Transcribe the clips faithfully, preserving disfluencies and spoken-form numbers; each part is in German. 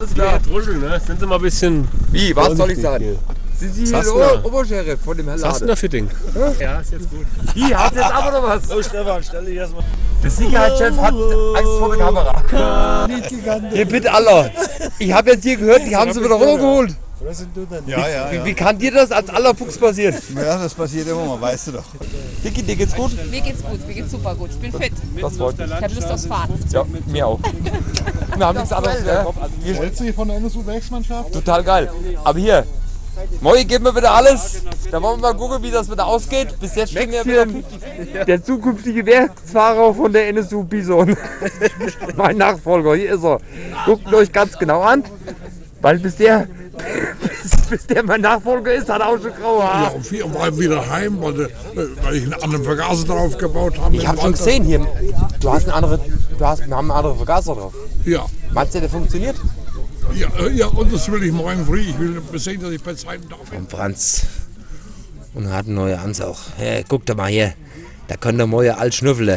Alles klar. Druschel, ne? Sind Sie mal ein bisschen... Wie, was soll ich sagen? Sind Sie hier der Obersheriff von dem Herrn Lade? Was hast du denn da für Ding? Ja, ist jetzt gut. Wie, hat jetzt aber noch was? So Stefan, stell dich erstmal. Der Sicherheitschef hat Angst vor der Kamera. Hier bitte Allah. Ich habe jetzt hier gehört, die haben sie wieder runtergeholt. Was sind du denn? Ja, ja, ja. Wie, wie kann dir das als aller Fuchs passieren? Ja, das passiert immer mal, weißt du doch. Dicky, dir geht's gut? Mir geht's gut, mir geht's super gut. Ich bin fit. Das freut mich. Ich habe Lust aufs Fahren. Ja, mir auch. Wir haben nichts anderes mehr. Stellst du hier von der N S U-Werksmannschaft? Total geil. Aber hier, Moi, gib mir bitte alles. Da wollen wir mal gucken, wie das wieder ausgeht. Bis jetzt stehen wir wieder. Der zukünftige Werksfahrer von der N S U Bison. Mein Nachfolger, hier ist er. Guckt ihn euch ganz genau an. Weil bis der, bis, bis der mein Nachfolger ist, hat er auch schon graue Haare. Ja, um vier Mal wieder heim, weil, äh, weil ich einen anderen Vergaser drauf gebaut habe. Ich habe schon gesehen hier. Du hast eine andere, du hast, wir haben einen anderen Vergaser drauf. Ja. Meinst du, der funktioniert? Ja, äh, ja, und das will ich morgen früh. Ich will sehen, dass ich bei Zeiten darf. Und Franz. Und hat einen neuen Anzug. Hey, guck doch mal hier. Da können der neue alt schnüffeln.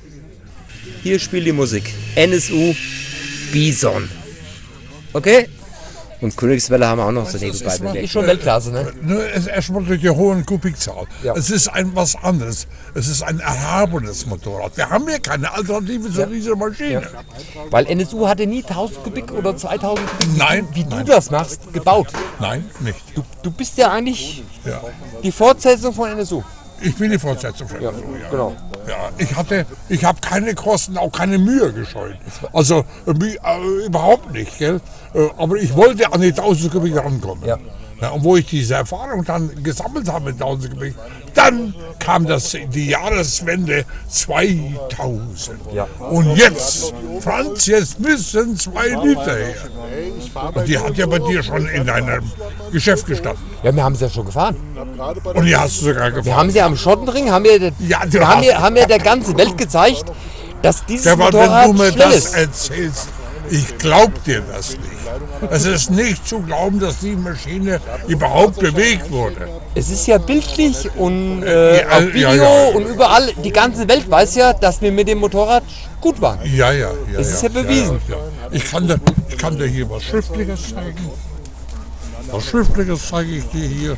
Hier spielt die Musik. N S U Bison. Okay? Und Königswelle haben wir auch noch so nebenbei. Das ist schon Weltklasse, ne? Ne, es ist erstmal durch die hohe Kubikzahl. Ja. Es ist ein was anderes. Es ist ein erhabenes Motorrad. Wir haben hier keine Alternative zu Ja. dieser Maschine. Ja. Weil N S U hatte nie tausend Kubik oder zweitausend Kubik, Nein, wie du nein. das machst, gebaut. Nein, nicht. Du, du bist ja eigentlich Ja. die Fortsetzung von N S U. Ich bin die Fortsetzung von Ja, N S U, ja. genau. Ja, ich hatte, ich habe keine Kosten, auch keine Mühe gescheut. Also äh, äh, überhaupt nicht, gell? Äh, aber ich wollte an die tausend Kubik rankommen. Ja. Ja, und wo ich diese Erfahrung dann gesammelt habe mit tausend Kubik, dann kam das die Jahreswende zweitausend. Ja. Und jetzt, Franz, jetzt müssen zwei Liter her. Und die hat ja bei dir schon in deinem Geschäft gestanden. Ja, wir haben sie ja schon gefahren. Und die hast du sogar gefahren. Wir haben sie am Schottenring, haben wir, Ja, du wir haben hast- wir, haben wir der ganzen Welt gezeigt, dass dieses Ja, aber Motorrad wenn du mir schnell das ist. erzählst, ich glaub dir das nicht. Es ist nicht zu glauben, dass die Maschine überhaupt bewegt wurde. Es ist ja bildlich und äh, Ja, auf ja, Video ja, ja. und überall, die ganze Welt weiß ja, dass wir mit dem Motorrad gut waren. Ja, ja, ja. Das ist ja bewiesen. Ja, ja. Ich, kann dir, ich kann dir hier was Schriftliches zeigen. Was Schriftliches zeige ich dir hier.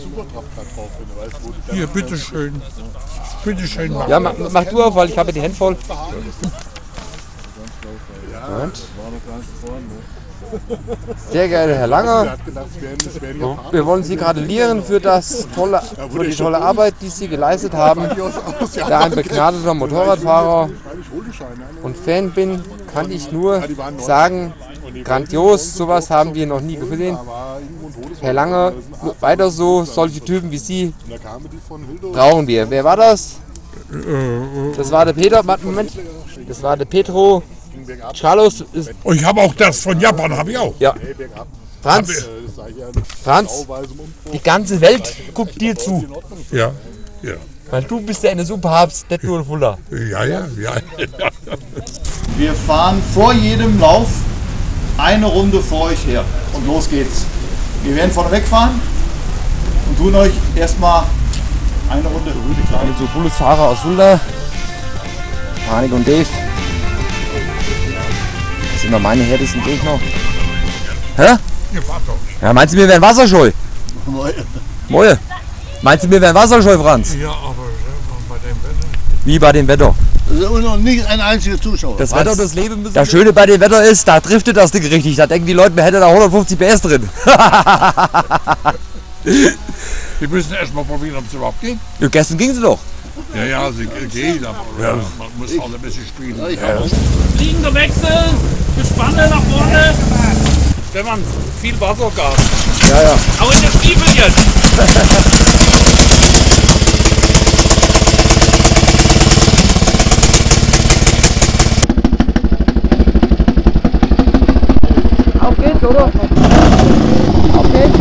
Hier, bitteschön. Bitteschön. Mach. Ja, mach, mach du auf, weil ich habe die Hände voll. Moment. Sehr geehrter Herr Langer, wir wollen Sie gratulieren für, das tolle, für die tolle Arbeit, die Sie geleistet haben. Da ein begnadeter Motorradfahrer und Fan bin, kann ich nur sagen, grandios, sowas haben wir noch nie gesehen. Herr Langer, weiter so, solche Typen wie Sie brauchen wir. Wer war das? Das war der Peter, Moment, das war der Petro. Carlos ist. Und ich habe auch das von Japan, habe ich auch. Ja. Franz, Franz, die ganze Welt guckt dir zu. Ja, ja. Weil du bist ja eine Superhabs, nicht nur ein Fuller. Ja, ja, ja. Wir fahren vor jedem Lauf eine Runde vor euch her und los geht's. Wir werden vorne wegfahren und tun euch erstmal eine Runde Rüde So cooles Fahrer aus Fulda. Panik und Dave. Das sind noch meine härtesten Gegner. Hä? Ja, meinst du, wir wären wasserscheu? Moje. Meinst du, wir wären wasserscheu, Franz? Ja, aber bei dem Wetter. Wie bei dem Wetter. Und noch nicht ein einziger Zuschauer. Das Wetter, das Leben müssen. Das Schöne bei dem Wetter ist, da driftet das Ding richtig. Da denken die Leute, man hätte da hundertfünfzig P S drin. Wir müssen erst mal probieren, ob es überhaupt geht. Ja, gestern ging sie doch. Ja, ja, sie geht, aber ja. Man muss auch ein bisschen spielen. Ja. Fliegender Wechsel, Gespanne nach vorne. Stefan, viel Wassergas. Ja, ja. Auch in der Stiefel jetzt. Auf geht's, oder? Auf geht's.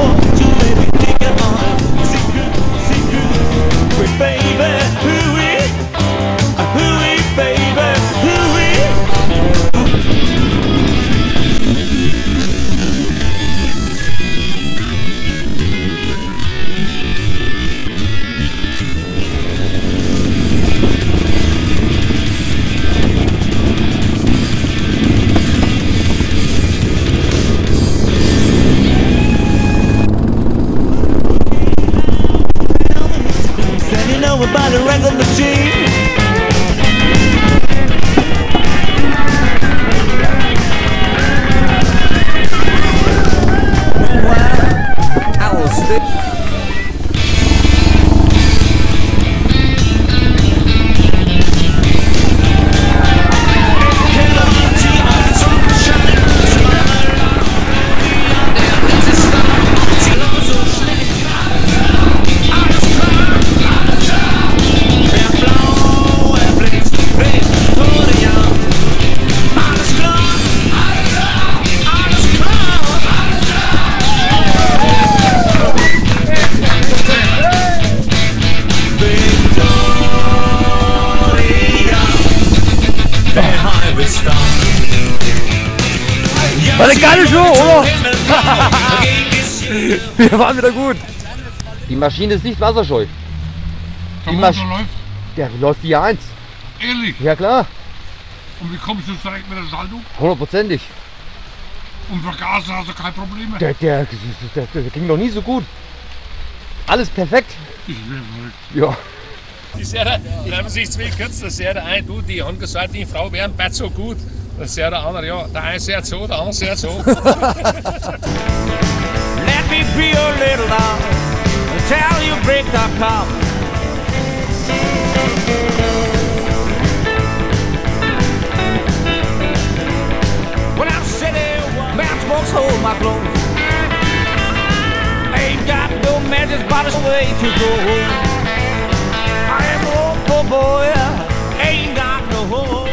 Baby, who is machine. Meanwhile, I will stay. War eine geile Show, oder? Wir waren wieder gut. Die Maschine ist nicht wasserscheu. Die Maschine läuft? Der läuft wie eins. Ehrlich? Ja klar. Und wie kommst du direkt mit der Saldo? Hundertprozentig. Und Vergaser hast du kein Problem mehr? Der, der, der, der ging noch nie so gut. Alles perfekt. Ich bin verrückt. Ja. Die Sarah, da haben sich zwei Künstler, der eine, du, die haben gesagt, die Frau wäre ein Bett so gut. Das ist ja der andere, ja, der eine sagt so, der andere sagt so. Let me be your little love until you break the cup. When I'm sitting, matchbox hold my clothes. Ain't got no matches, but it's way to go. I am a poor boy, ain't got no home.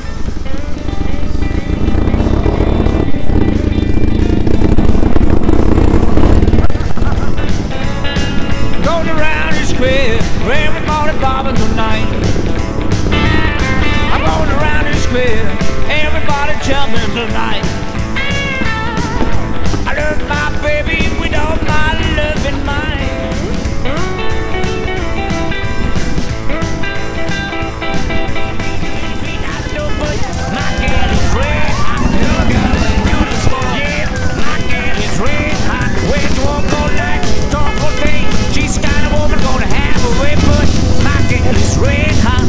Going around the square, everybody bobbing tonight. I'm going around the square, everybody jumping tonight. I love my baby with all my love in mind. My gal is red hot, yeah, my gal is red hot. Where to walk all night, talk all day. She's the kind of woman gonna have a way, but my gal is red hot.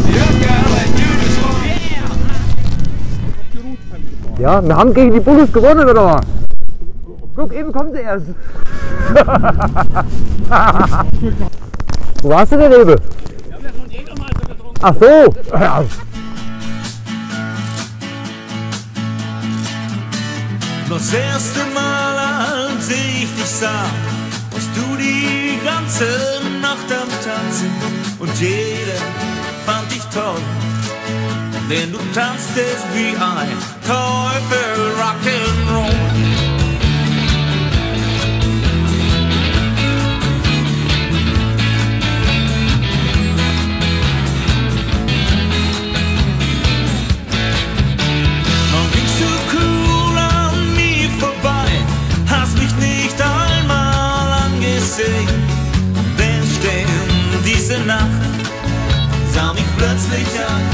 Ja, wir haben gegen die Bullis gewonnen, oder was? Guck, eben kommen sie erst. Wo warst du denn, Ebe? Ach so. Ja. Das erste Mal, als ich dich sah, warst du die ganze Nacht am Tanzen und jeder fand dich toll, denn du tanztest wie ein Teufel Rock'n'Roll. Dann gingst du cool an mir vorbei, hast mich nicht einmal angesehen, denn still diese Nacht sah mich plötzlich an.